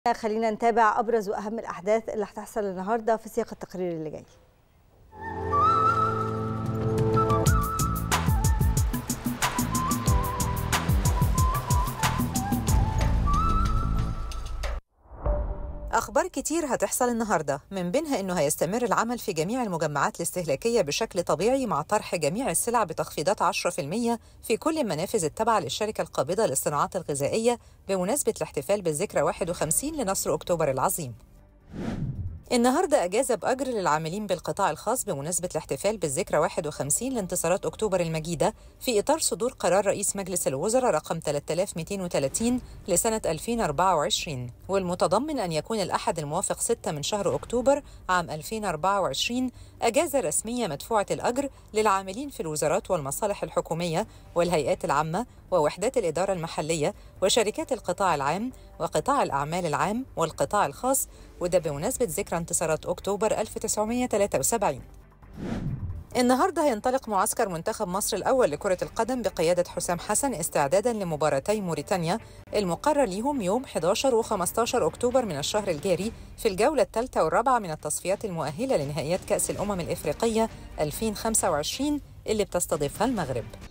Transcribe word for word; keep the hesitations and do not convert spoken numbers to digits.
خلينا نتابع أبرز وأهم الأحداث اللي هتحصل النهاردة في سياق التقرير اللي جاي. أخبار كتير هتحصل النهاردة، من بينها إنه هيستمر العمل في جميع المجمعات الاستهلاكية بشكل طبيعي مع طرح جميع السلع بتخفيضات عشرة في المية في كل المنافذ التابعة للشركة القابضة للصناعات الغذائية بمناسبة الاحتفال بالذكرى واحد وخمسين لنصر أكتوبر العظيم. النهارده أجازة بأجر للعاملين بالقطاع الخاص بمناسبة الاحتفال بالذكرى واحد وخمسين لانتصارات أكتوبر المجيدة في إطار صدور قرار رئيس مجلس الوزراء رقم ثلاثة آلاف ومئتين وثلاثين لسنة ألفين وأربعة وعشرين، والمتضمن أن يكون الأحد الموافق ستة من شهر أكتوبر عام ألفين وأربعة وعشرين أجازة رسمية مدفوعة الأجر للعاملين في الوزارات والمصالح الحكومية والهيئات العامة ووحدات الإدارة المحلية وشركات القطاع العام وقطاع الأعمال العام والقطاع الخاص، وده بمناسبة ذكرى انتصارات أكتوبر ألف وتسعمئة وثلاثة وسبعين. النهارده هينطلق معسكر منتخب مصر الأول لكرة القدم بقيادة حسام حسن استعدادا لمباراتي موريتانيا المقرر ليهم يوم أحد عشر وخمسة عشر أكتوبر من الشهر الجاري في الجولة الثالثة والرابعة من التصفيات المؤهلة لنهائيات كأس الأمم الإفريقية ألفين وخمسة وعشرين اللي بتستضيفها المغرب.